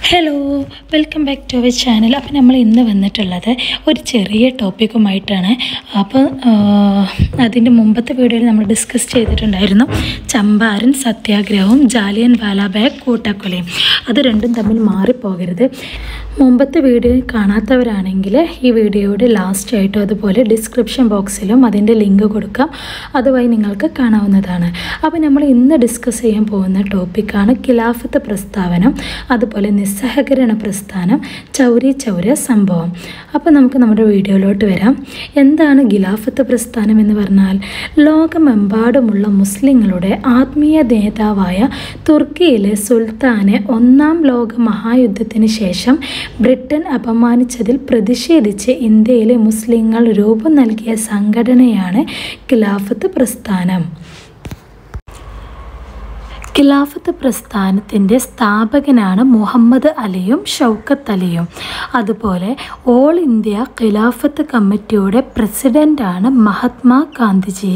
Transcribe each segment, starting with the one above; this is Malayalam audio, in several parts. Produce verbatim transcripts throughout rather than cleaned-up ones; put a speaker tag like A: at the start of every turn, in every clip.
A: Hello, welcome back to our channel. അപ്പോൾ നമ്മൾ ഇന്ന് വന്നിട്ടുള്ളത് ഒരു ചെറിയ ടോപ്പിക്കുമായിട്ടാണ്. അപ്പോൾ അതിൻ്റെ മുമ്പത്തെ വീഡിയോയിൽ നമ്മൾ ഡിസ്കസ് ചെയ്തിട്ടുണ്ടായിരുന്നു ചമ്പാരൻ സത്യാഗ്രഹവും ജാലിയൻ വാലാബാഗ് കൂട്ടക്കൊലയും. അത് രണ്ടും തമ്മിൽ മാറിപ്പോകരുത്. മുമ്പത്തെ വീഡിയോ കാണാത്തവരാണെങ്കിൽ ഈ വീഡിയോയുടെ ലാസ്റ്റ് ആയിട്ടും അതുപോലെ ഡിസ്ക്രിപ്ഷൻ ബോക്സിലും അതിൻ്റെ ലിങ്ക് കൊടുക്കാം, അതുവഴി നിങ്ങൾക്ക് കാണാവുന്നതാണ്. അപ്പോൾ നമ്മൾ ഇന്ന് ഡിസ്കസ് ചെയ്യാൻ പോകുന്ന ടോപ്പിക്കാണ് ഖിലാഫത്ത് പ്രസ്താവനം, അതുപോലെ നിസ്സഹകരണ പ്രസ്ഥാനം, ചൗരി ചൗര സംഭവം. അപ്പോൾ നമുക്ക് നമ്മുടെ വീഡിയോയിലോട്ട് വരാം. എന്താണ് ഖിലാഫത്ത് പ്രസ്ഥാനം എന്ന് പറഞ്ഞാൽ, ലോകമെമ്പാടുമുള്ള മുസ്ലിങ്ങളുടെ ആത്മീയ നേതാവായ തുർക്കിയിലെ സുൽത്താനെ ഒന്നാം ലോക മഹായുദ്ധത്തിന് ശേഷം ബ്രിട്ടൻ അപമാനിച്ചതിൽ പ്രതിഷേധിച്ച് ഇന്ത്യയിലെ മുസ്ലിങ്ങൾ രൂപം നൽകിയ സംഘടനയാണ് ഖിലാഫത്ത് പ്രസ്ഥാനം. ഖിലാഫത്ത് പ്രസ്ഥാനത്തിൻ്റെ സ്ഥാപകനാണ് മുഹമ്മദ് അലിയും ഷൗക്കത്ത് അലിയും. അതുപോലെ ഓൾ ഇന്ത്യ ഖിലാഫത്ത് കമ്മിറ്റിയുടെ പ്രസിഡൻ്റാണ് മഹാത്മാ ഗാന്ധിജി.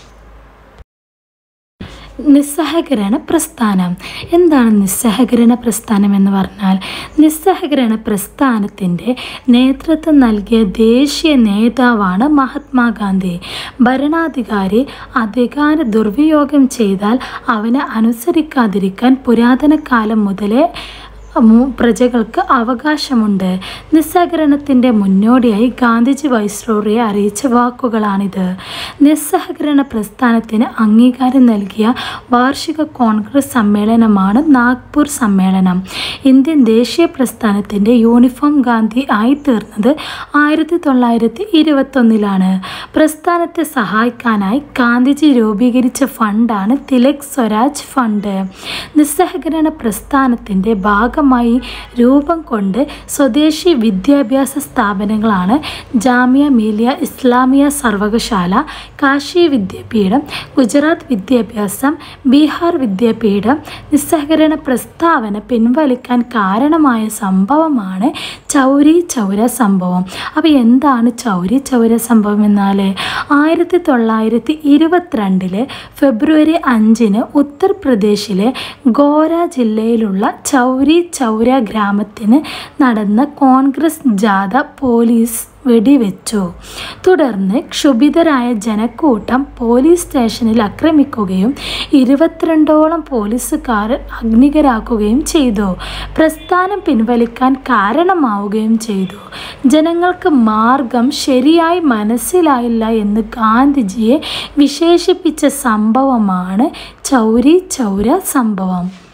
A: നിസ്സഹകരണ പ്രസ്ഥാനം. എന്താണ് നിസ്സഹകരണ പ്രസ്ഥാനം എന്ന് പറഞ്ഞാൽ, നിസ്സഹകരണ പ്രസ്ഥാനത്തിൻ്റെ നേതൃത്വം നൽകിയ ദേശീയ നേതാവാണ് മഹാത്മാഗാന്ധി. ഭരണാധികാരി അധികാര ദുർവിനിയോഗം ചെയ്താൽ അവനെ അനുസരിക്കാതിരിക്കാൻ പുരാതന കാലം മുതലേ പ്രജകൾക്ക് അവകാശമുണ്ട്. നിസ്സഹകരണത്തിൻ്റെ മുന്നോടിയായി ഗാന്ധിജി വൈസ്രോയെ അറിയിച്ച വാക്കുകളാണിത്. നിസ്സഹകരണ പ്രസ്ഥാനത്തിന് അംഗീകാരം നൽകിയ വാർഷിക കോൺഗ്രസ് സമ്മേളനമാണ് നാഗ്പൂർ സമ്മേളനം. ഇന്ത്യൻ ദേശീയ പ്രസ്ഥാനത്തിൻ്റെ യൂണിഫോം ഗാന്ധി ആയിത്തീർന്നത് ആയിരത്തി തൊള്ളായിരത്തി ഇരുപത്തൊന്നിലാണ്. പ്രസ്ഥാനത്തെ സഹായിക്കാനായി ഗാന്ധിജി രൂപീകരിച്ച ഫണ്ടാണ് തിലക് സ്വരാജ് ഫണ്ട്. നിസ്സഹകരണ പ്രസ്ഥാനത്തിൻ്റെ ഭാഗം മായി രൂപം കൊണ്ട് സ്വദേശി വിദ്യാഭ്യാസ സ്ഥാപനങ്ങളാണ് ജാമിയ മിലിയ ഇസ്ലാമിയ സർവകലാശാല, കാശി വിദ്യാപീഠം, ഗുജറാത്ത് വിദ്യാഭ്യാസം, ബീഹാർ വിദ്യാപീഠം. നിസ്സഹകരണ പ്രസ്താവന പിൻവലിക്കാൻ കാരണമായ സംഭവമാണ് ചൗരി ചൗര സംഭവം. അപ്പോൾ എന്താണ് ചൗരി ചൗര സംഭവം എന്നാൽ, ആയിരത്തി തൊള്ളായിരത്തി ഇരുപത്തിരണ്ടില് ഫെബ്രുവരി അഞ്ചിന് ഉത്തർപ്രദേശിലെ ഗോര ജില്ലയിലുള്ള ചൗരി ചൗര ഗ്രാമത്തിന് നടന്ന കോൺഗ്രസ് ജാഥ പോലീസ് വെടിവെച്ചു. തുടർന്ന് ക്ഷുഭിതരായ ജനക്കൂട്ടം പോലീസ് സ്റ്റേഷനിൽ ആക്രമിക്കുകയും ഇരുപത്തിരണ്ടോളം പോലീസുകാർ അഗ്നികരാക്കുകയും ചെയ്തു. പ്രസ്ഥാനം പിൻവലിക്കാൻ കാരണമാവുകയും ചെയ്തു. ജനങ്ങൾക്ക് മാർഗം ശരിയായി മനസ്സിലായില്ല എന്ന് ഗാന്ധിജിയെ വിശേഷിപ്പിച്ച സംഭവമാണ് ചൗരി ചൗര സംഭവം.